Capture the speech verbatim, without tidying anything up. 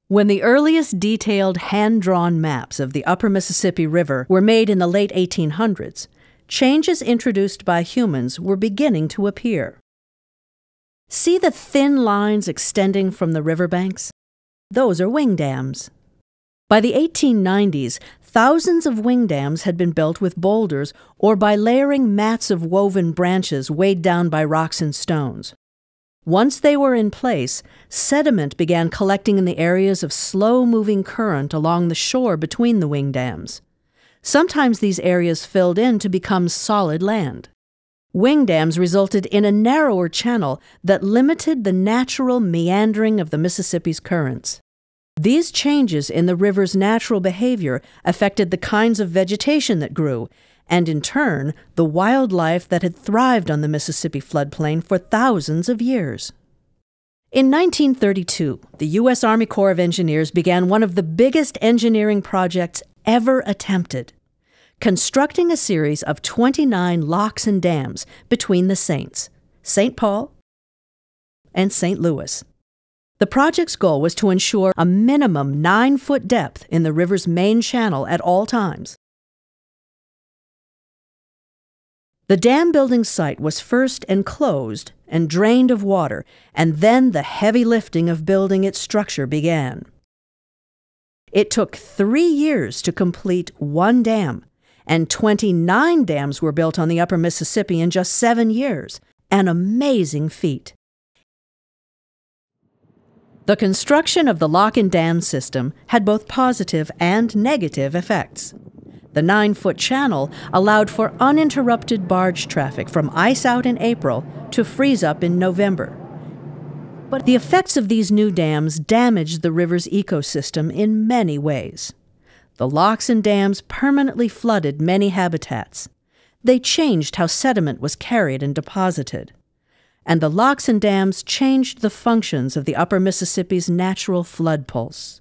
When the earliest detailed hand-drawn maps of the upper Mississippi River were made in the late eighteen hundreds, changes introduced by humans were beginning to appear. See the thin lines extending from the riverbanks? Those are wing dams. By the eighteen nineties, thousands of wing dams had been built with boulders or by layering mats of woven branches weighed down by rocks and stones. Once they were in place, sediment began collecting in the areas of slow-moving current along the shore between the wing dams. Sometimes these areas filled in to become solid land. Wing dams resulted in a narrower channel that limited the natural meandering of the Mississippi's currents. These changes in the river's natural behavior affected the kinds of vegetation that grew, and in turn, the wildlife that had thrived on the Mississippi floodplain for thousands of years. In nineteen thirty-two, the U S Army Corps of Engineers began one of the biggest engineering projects ever attempted, constructing a series of twenty-nine locks and dams between the Saints, Saint Paul, and Saint Louis. The project's goal was to ensure a minimum nine-foot depth in the river's main channel at all times. The dam-building site was first enclosed and drained of water, and then the heavy lifting of building its structure began. It took three years to complete one dam, and twenty-nine dams were built on the upper Mississippi in just seven years, an amazing feat. The construction of the lock and dam system had both positive and negative effects. The nine-foot channel allowed for uninterrupted barge traffic from ice out in April to freeze up in November. But the effects of these new dams damaged the river's ecosystem in many ways. The locks and dams permanently flooded many habitats. They changed how sediment was carried and deposited. And the locks and dams changed the functions of the upper Mississippi's natural flood pulse.